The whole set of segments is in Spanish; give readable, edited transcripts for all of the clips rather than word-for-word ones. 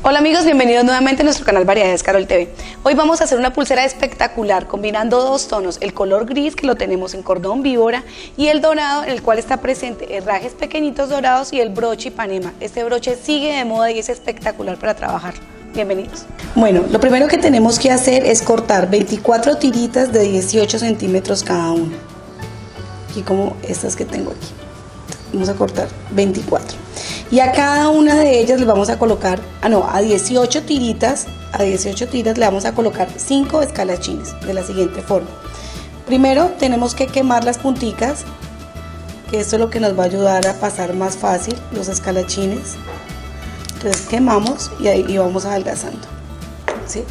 Hola amigos, bienvenidos nuevamente a nuestro canal Variedades Carol TV. Hoy vamos a hacer una pulsera espectacular combinando dos tonos, el color gris que lo tenemos en cordón víbora y el dorado en el cual está presente herrajes pequeñitos dorados y el broche Ipanema. Este broche sigue de moda y es espectacular para trabajar. Bienvenidos. Bueno, lo primero que tenemos que hacer es cortar 24 tiritas de 18 centímetros cada una. Aquí como estas que tengo aquí. Vamos a cortar 24 y a cada una de ellas le vamos a colocar, a 18 tiritas, le vamos a colocar 5 escalachines de la siguiente forma. Primero tenemos que quemar las punticas, que esto es lo que nos va a ayudar a pasar más fácil los escalachines. Entonces quemamos y ahí vamos adelgazando, ¿sí?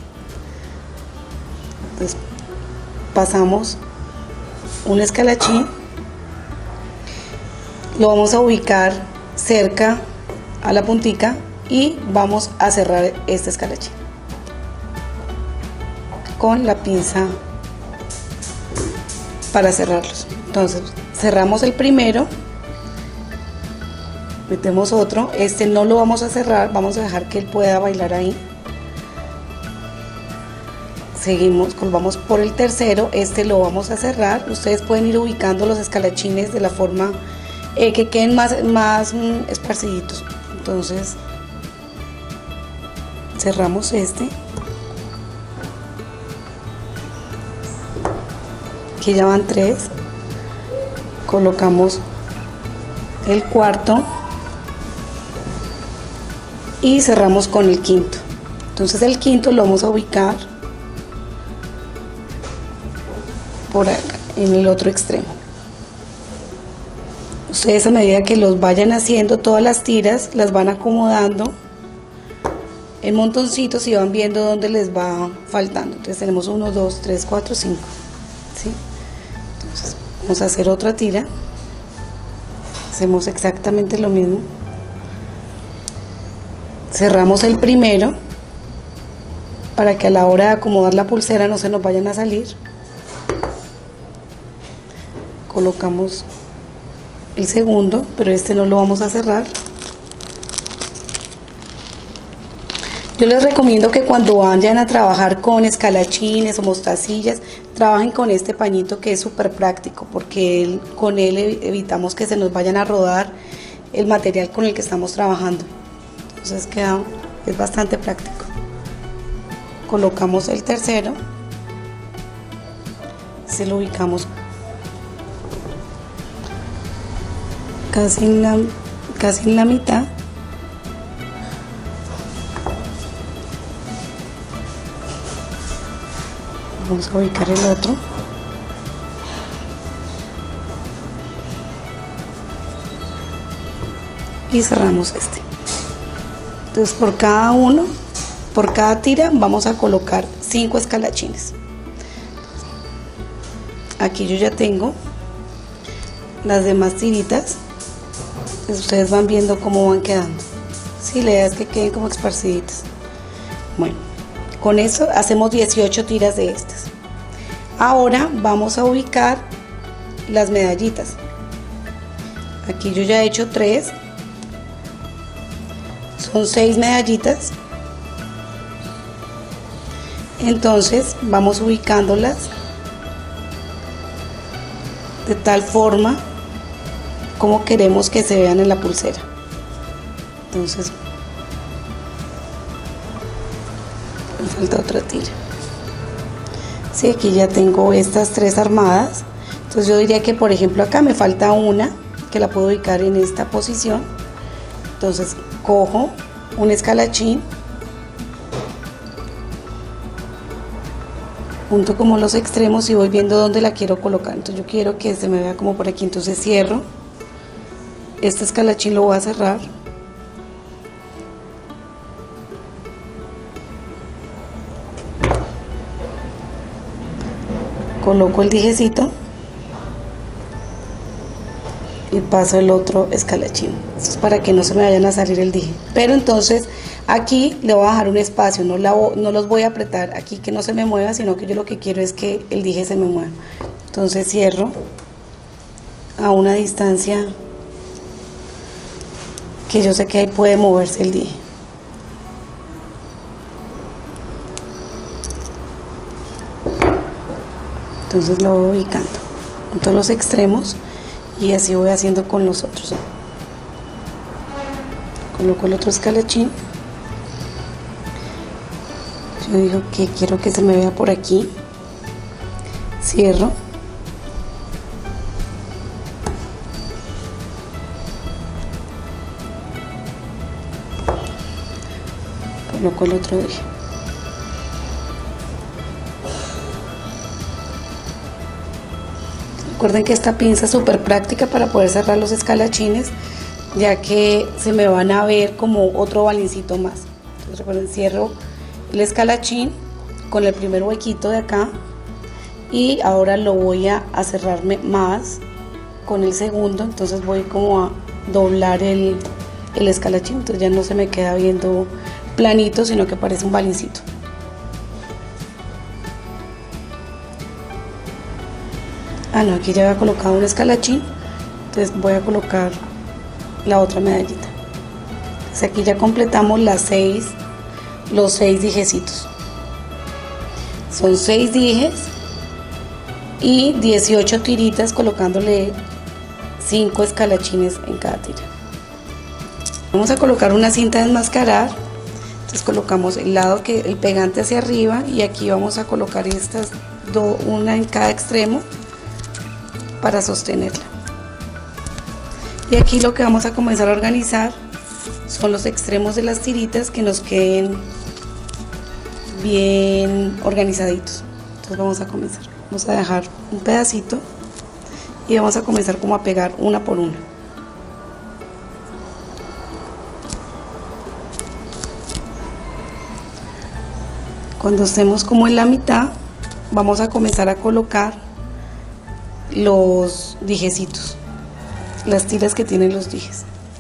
Entonces pasamos un escalachín, lo vamos a ubicar cerca a la puntica y vamos a cerrar este escalachín con la pinza para cerrarlos. Entonces cerramos el primero, metemos otro, este no lo vamos a cerrar, vamos a dejar que él pueda bailar ahí. Seguimos, vamos por el tercero, este lo vamos a cerrar. Ustedes pueden ir ubicando los escalachines de la forma que queden más esparciditos. Entonces cerramos este, aquí ya van 3, colocamos el cuarto y cerramos con el quinto. Entonces el quinto lo vamos a ubicar por acá en el otro extremo. Ustedes, a medida que los vayan haciendo, todas las tiras las van acomodando en montoncitos y van viendo dónde les va faltando. Entonces tenemos 1, 2, 3, 4, 5, ¿sí? Entonces vamos a hacer otra tira, hacemos exactamente lo mismo, cerramos el primero para que a la hora de acomodar la pulsera no se nos vayan a salir. Colocamos el segundo, pero este no lo vamos a cerrar. Yo les recomiendo que cuando vayan a trabajar con escalachines o mostacillas, trabajen con este pañito, que es súper práctico, porque con él evitamos que se nos vayan a rodar el material con el que estamos trabajando. Entonces es bastante práctico. Colocamos el tercero, se lo ubicamos casi en la mitad. Vamos a ubicar el otro. Y cerramos este. Entonces por cada tira vamos a colocar 5 escalachines. Aquí yo ya tengo las demás tiritas. Ustedes van viendo cómo van quedando. Si la idea es que queden como esparciditas. Bueno, con eso hacemos 18 tiras de estas. Ahora vamos a ubicar las medallitas. Aquí yo ya he hecho 3. Son 6 medallitas. Entonces vamos ubicándolas de tal forma como queremos que se vean en la pulsera. Entonces me falta otra tira. Sí, aquí ya tengo estas 3 armadas. Entonces yo diría que, por ejemplo, acá me falta una que la puedo ubicar en esta posición. Entonces cojo un escalachín, junto como los extremos y voy viendo dónde la quiero colocar. Entonces yo quiero que se me vea como por aquí, entonces cierro este escalachín, lo voy a cerrar, coloco el dijecito y paso el otro escalachín. Esto es para que no se me vayan a salir el dije, pero entonces aquí le voy a dejar un espacio, no los voy a apretar aquí que no se me mueva, sino que yo lo que quiero es que el dije se me mueva. Entonces cierro a una distancia que yo sé que ahí puede moverse el dije. Entonces lo voy ubicando en todos los extremos y así voy haciendo con los otros. Coloco el otro escalachín. Yo digo que quiero que se me vea por aquí. Cierro. Coloco el otro dije. Recuerden que esta pinza es súper práctica para poder cerrar los escalachines, ya que se me van a ver como otro balincito más. Entonces recuerden, cierro el escalachín con el primer huequito de acá y ahora lo voy a cerrarme más con el segundo. Entonces voy como a doblar el escalachín, entonces ya no se me queda viendo planito, sino que parece un balincito. No, aquí ya había colocado un escalachín, entonces voy a colocar la otra medallita. Entonces aquí ya completamos los 6 dijecitos. Son 6 dijes y 18 tiritas, colocándole 5 escalachines en cada tira. Vamos a colocar una cinta de enmascarar. Entonces colocamos el pegante hacia arriba y aquí vamos a colocar estas una en cada extremo para sostenerla. Y aquí lo que vamos a comenzar a organizar son los extremos de las tiritas, que nos queden bien organizaditos. Entonces vamos a comenzar. Vamos a dejar un pedacito y vamos a comenzar como a pegar una por una. Cuando estemos como en la mitad, vamos a comenzar a colocar los dijecitos, las tiras que tienen los dijes.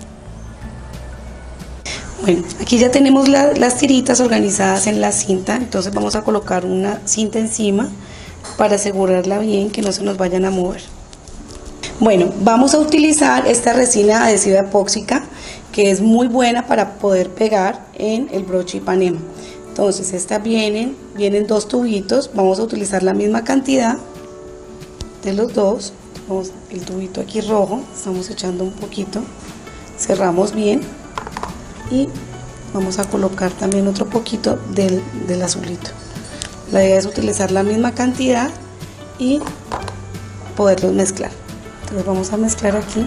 Bueno, aquí ya tenemos las tiritas organizadas en la cinta, entonces vamos a colocar una cinta encima para asegurarla bien, que no se nos vayan a mover. Bueno, vamos a utilizar esta resina adhesiva epóxica, que es muy buena para poder pegar en el broche Ipanema. Entonces estas vienen 2 tubitos, vamos a utilizar la misma cantidad de los dos. El tubito aquí rojo, estamos echando un poquito, cerramos bien y vamos a colocar también otro poquito del azulito. La idea es utilizar la misma cantidad y poderlos mezclar. Entonces vamos a mezclar aquí.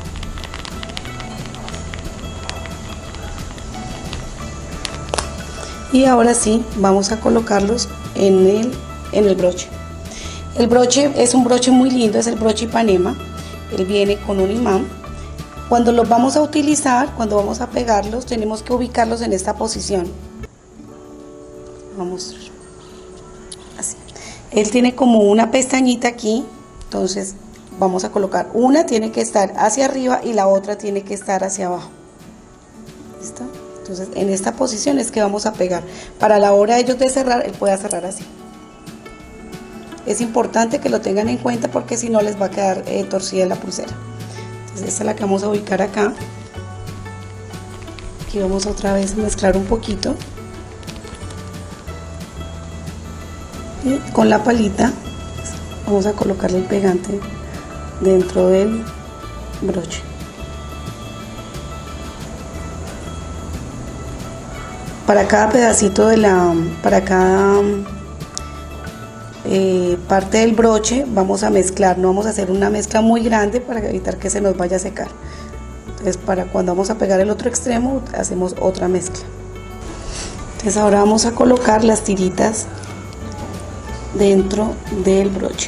Y ahora sí, vamos a colocarlos en el broche. El broche es un broche muy lindo, es el broche Ipanema. Él viene con un imán. Cuando los vamos a utilizar, cuando vamos a pegarlos, tenemos que ubicarlos en esta posición. Vamos a mostrar. Así. Él tiene como una pestañita aquí, entonces vamos a colocar una, tiene que estar hacia arriba y la otra tiene que estar hacia abajo. ¿Listo? Entonces en esta posición es que vamos a pegar. Para la hora de ellos de cerrar, él puede cerrar así. Es importante que lo tengan en cuenta porque si no les va a quedar torcida la pulsera. Entonces esta es la que vamos a ubicar acá. Aquí vamos otra vez a mezclar un poquito. Y con la palita vamos a colocarle el pegante dentro del broche. Para cada pedacito para cada parte del broche vamos a mezclar, no vamos a hacer una mezcla muy grande para evitar que se nos vaya a secar. Entonces para cuando vamos a pegar el otro extremo hacemos otra mezcla. Entonces ahora vamos a colocar las tiritas dentro del broche.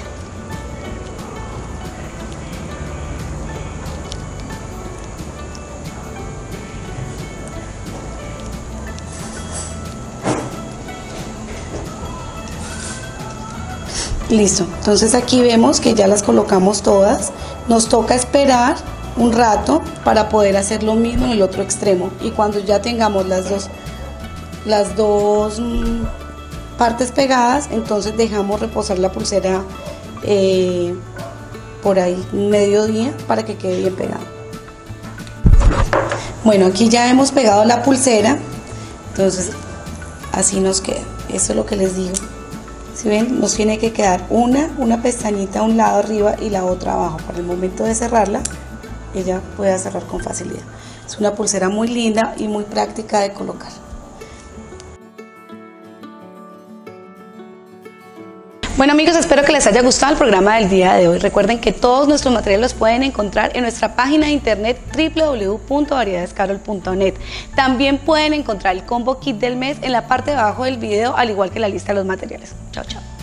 Listo, entonces aquí vemos que ya las colocamos todas. Nos toca esperar un rato para poder hacer lo mismo en el otro extremo, y cuando ya tengamos las dos partes pegadas, entonces dejamos reposar la pulsera por ahí mediodía para que quede bien pegada. Bueno, aquí ya hemos pegado la pulsera, entonces así nos queda. Eso es lo que les digo. Si ven, nos tiene que quedar una pestañita a un lado arriba y la otra abajo. Para el momento de cerrarla, ella pueda cerrar con facilidad. Es una pulsera muy linda y muy práctica de colocar. Bueno amigos, espero que les haya gustado el programa del día de hoy. Recuerden que todos nuestros materiales los pueden encontrar en nuestra página de internet www.variedadescarol.net. También pueden encontrar el combo kit del mes en la parte de abajo del video, al igual que la lista de los materiales. Chao, chao.